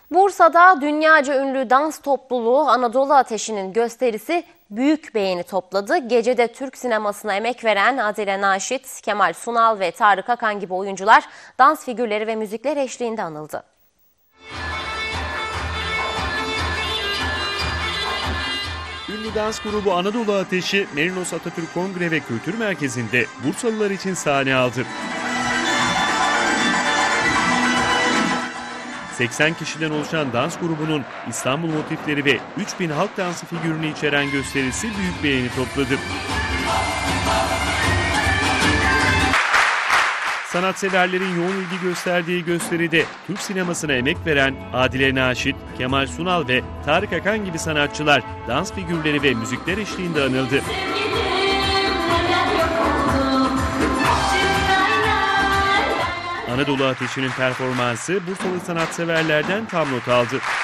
Bursa'da dünyaca ünlü dans topluluğu Anadolu Ateşi'nin gösterisi büyük beğeni topladı. Gecede Türk sinemasına emek veren Adile Naşit, Kemal Sunal ve Tarık Akan gibi oyuncular dans figürleri ve müzikler eşliğinde anıldı. Ünlü dans grubu Anadolu Ateşi, Merinos Atatürk Kongre ve Kültür Merkezi'nde Bursalılar için sahne aldı. 80 kişiden oluşan dans grubunun İstanbul motifleri ve 3000 halk dansı figürünü içeren gösterisi büyük beğeni topladı. Sanatseverlerin yoğun ilgi gösterdiği gösteride Türk sinemasına emek veren Adile Naşit, Kemal Sunal ve Tarık Akan gibi sanatçılar dans figürleri ve müzikler eşliğinde anıldı. Anadolu Ateşi'nin performansı Bursalı sanatseverlerden tam not aldı.